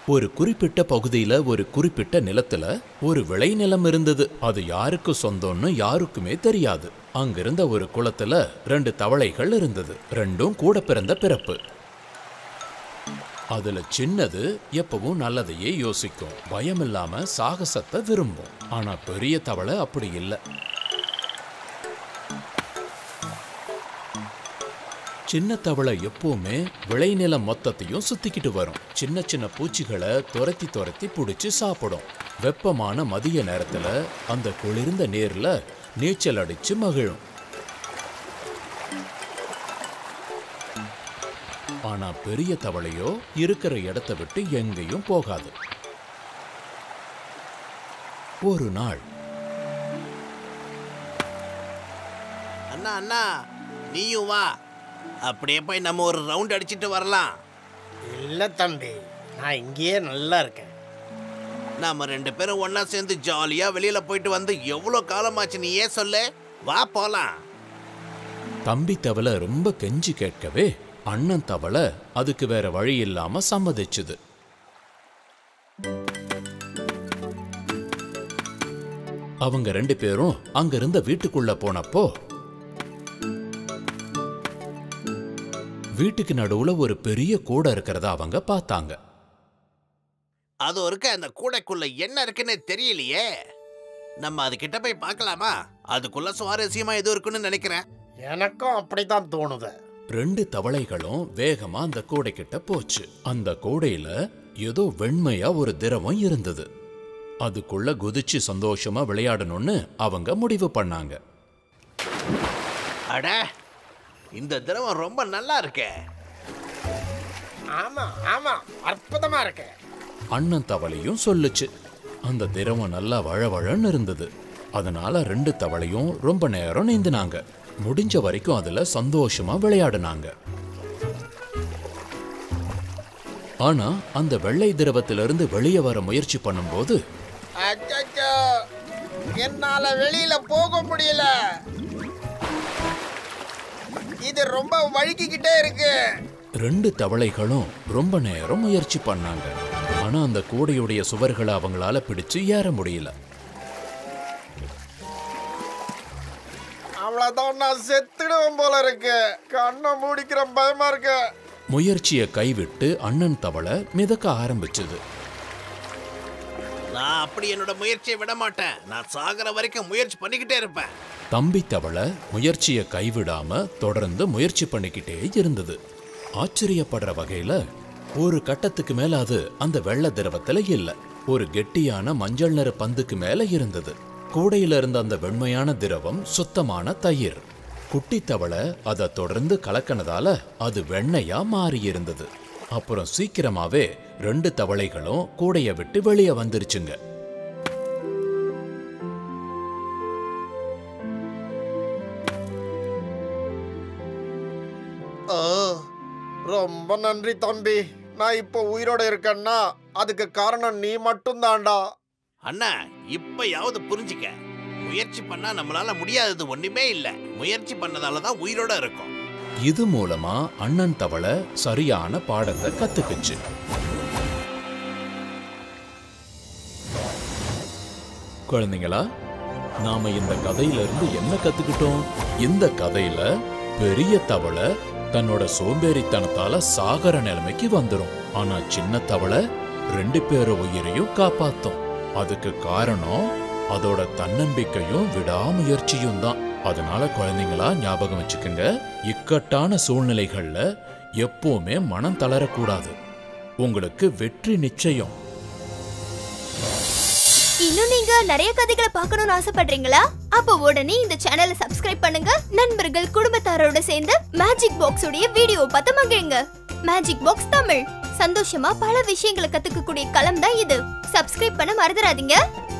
ஒரு குறிப்பிட்ட பகுதியில ஒரு குறிப்பிட்ட நிலத்துல ஒரு விளைநிலம் இருந்தது. அது யாருக்கு சொந்தம்னு யாருக்குமே தெரியாது. அங்கிருந்த ஒரு குளத்துல 2 தவளைகள் இருந்தது. ரெண்டும் கூட பிறந்த பிறப்பு. அதுல சின்னது எப்பவும் நல்லதையே யோசிக்கும், பயமில்லாம சாகசத்தை விரும்பும். ஆனா பெரிய தவளை அப்படி இல்லை. சின்ன தவளை எப்பவுமே விளைநிலம் மொத்தத்தையும் சுத்திக்கிட்டு வரும். சின்ன சின்ன பூச்சிகளை துரத்தி துரத்தி பிடிச்சி சாப்பிடும். வெப்பமான மதிய நேரத்துல அந்த குளிர்ந்த நீர்ல நீச்சல் அடிச்சு மகிழும். ஆனா பெரிய தவளையோ இருக்கிற இடத்தை விட்டு எங்கேயும் போகாது. ஒரு நாள், அண்ணா அண்ணா நீயும் வா, அப்படியே போய் நம்ம ஒரு ரவுண்ட் அடிச்சிட்டு வரலாம். இல்லை தம்பி, நான் இங்கேயே நல்லா இருக்கேன். நாம 2 பேரும் ஒன்னா சேர்ந்து ஜாலியா வெளியில போயிட்டு வந்து எவ்வளோ காலமாச்சு, நீ ஏன் சொல்லு, வா போலாம். தம்பி தவளை ரொம்ப கெஞ்சி கேட்கவே அண்ணன் தவளை அதுக்கு வேற வழி இல்லாம சம்மதிச்சுது. அவங்க 2 பேரும் அங்கிருந்த வீட்டுக்குள்ள போனப்போ வீட்டுக்கு நடுவுல ஒரு பெரிய கூடை இருக்கிறத அவங்க பார்த்தாங்க. அது இருக்க அந்த கூடைக்குள்ள என்ன இருக்குன்னு தெரியலையே. நம்ம அது கிட்ட போய் பார்க்கலாமா? அதுக்குள்ள சுவாரஸ்யமா எதுவும் இருக்குன்னு நினைக்கிறேன். எனக்கும் அப்படித்தான் தோணுது. 2 தவளைகளும் வேகமா அந்த கூடை கிட்ட போச்சு. அந்த கூடையில ஏதோ வெண்மையா ஒரு திரவம் இருந்தது. அதுக்குள்ள குதிச்சு சந்தோஷமா விளையாடணும்னு அவங்க முடிவு பண்ணாங்க. அட, இந்த திரவம் ரொம்ப நல்லா இருக்கே. ஆமா ஆமா, அற்புதமா இருக்கு. அண்ணன் தவளையும் சொல்லுச்சு. அந்த திரவம் நல்லா வழவழன்னு இருந்தது. அதனால 2 தவளையும் ரொம்ப நேரம் நீந்தினாங்க. முடிஞ்ச வரைக்கும் அதுல சந்தோஷமா விளையாடுனாங்க. ஆனா அந்த வெள்ளை திரவத்திலிருந்து வெளியே வர முயற்சி பண்ணும்போது, அச்சச்சோ, என்னால வெளியில போக முடியல. இது ரொம்ப வழுக்கிக்கிட்டே இருக்கு. 2 தவளைகளும் ரொம்ப நேரம் முயற்சி பண்ணாங்க. ஆனா அந்த கூடையுடைய சுவர்களை அவங்களால பிடிச்சு ஏற முடியல. அவ்வளவுதான், நான் செத்துடுவேன் போல இருக்கு. கண்ணை மூடிக்கிற பயமா இருக்கு. முயற்சியை கைவிட்டு அண்ணன் தவளை மிதக்க ஆரம்பிச்சது. நான் அப்படி என்னோட முயற்சியை விட மாட்டேன். நான் சாகர வரைக்கும் முயற்சி பண்ணிக்கிட்டே இருப்பேன். தம்பி தவளை முயற்சியை கைவிடாம தொடர்ந்து முயற்சி பண்ணிக்கிட்டே இருந்தது. ஆச்சரியப்படுற வகையில ஒரு கட்டத்துக்கு மேல அது அந்த வெள்ளை திரவத்துல இல்ல, ஒரு கெட்டியான மஞ்சள் நிற பந்துக்கு மேல இருந்தது. கூடையில இருந்த அந்த வெண்மையான திரவம் சுத்தமான தயிர். குட்டி தவளை அதை தொடர்ந்து கலக்கினதால அது வெண்ணையா மாறி இருந்தது. அப்புறம் சீக்கிரமாவே 2 தவளைகளும் கூடைய விட்டு வெளியே வந்துருச்சுங்க. ரொம்ப நன்றி தம்பி. நான் இப்போ உயிரோட இருக்கேன்னா அதுக்கு காரணம் நீ மட்டும் தான்டா. அண்ணா, இப்பயாவது புரிஞ்சுக்க. முயற்சி பண்ணா நம்மளால முடியாதது ஒண்ணுமே இல்ல. முயற்சி பண்ணதாலதான் உயிரோட இருக்கும். இது மூலமா அண்ணன் தவளை சரியான பாடத்தை கத்துக்குச்சு. குழந்தைங்களா, நாம இந்த கதையில இருந்து என்ன கத்துக்கிட்டோம்? இந்த கதையில பெரிய தவளை தன்னோட சோம்பேறித்தனத்தால சாகர நிலைமைக்கு வந்துரும். ஆனா சின்ன தவளை 2 பேர் உயிரையும் காப்பாத்தும். அதுக்கு காரணம் அதோட தன்னம்பிக்கையும் விடாமுயற்சியும் தான். அதனால குழந்தைங்களா ஞாபகம் வச்சுக்கோங்க, இக்கட்டான சூழ்நிலைகள்ல எப்பவுமே மனம் தளரக்கூடாது. உங்களுக்கு வெற்றி நிச்சயம். இன்னும் நீங்க நிறைய கதைகளை பார்க்கணும்னு ஆசைப்படுறீங்களா? அப்ப உடனே இந்த சேனலை சப்ஸ்கிரைப் பண்ணுங்க. நண்பர்கள் குடும்பத்தாரோட சேர்ந்து மேஜிக் பாக்ஸ் உடைய வீடியோ பார்த்து மகிழுங்க. மேஜிக் பாக்ஸ் தமிழ், சந்தோஷமா பல விஷயங்களை கத்துக்கக்கூடிய களம் தான் இது. சப்ஸ்கிரைப் பண்ண மறந்துடாதீங்க.